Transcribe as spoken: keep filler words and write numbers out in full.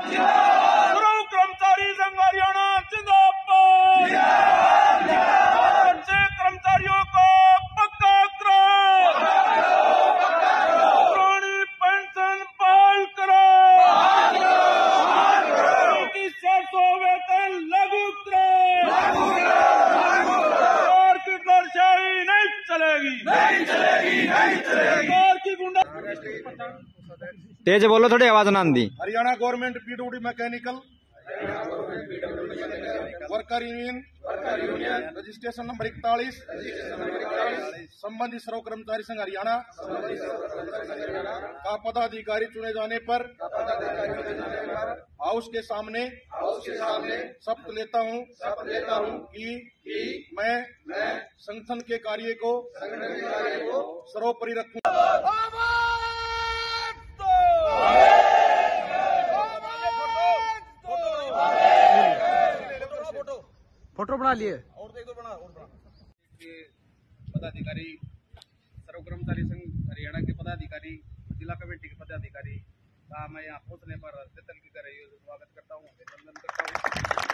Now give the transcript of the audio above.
सर्व कर्मचारी संघ हरियाणा जिंदाबाद। अच्छे कर्मचारियों को पक्का करो, पुरानी पेंशन बहाल करो, चार सौ वेतन लागू करो। सरकार की दरशाही नहीं चलेगी, नहीं चलेगी, नहीं चलेगी। सरकार की गुंडा तेज बोलो, थोड़ी आवाज ना आंदी। Haryana government PWD mechanical worker union registration number इकतालीस संबंधित सर्व कर्मचारी संघ हरियाणा का पदाधिकारी चुने जाने पर हाउस के सामने शपथ लेता हूं कि मैं संगठन के कार्य को सर्वोपरि रखूंगा। फोटो बना लिए और एक दो बना और बना पदाधिकारी सर्व कर्मचारी संघ हरियाणा के पदाधिकारी जिला कमेटी के पदाधिकारी का मैं यहाँ पहुँचने पर दिल की कर रही हूँ स्वागत करता हूँ, अभिनंदन करता हूँ।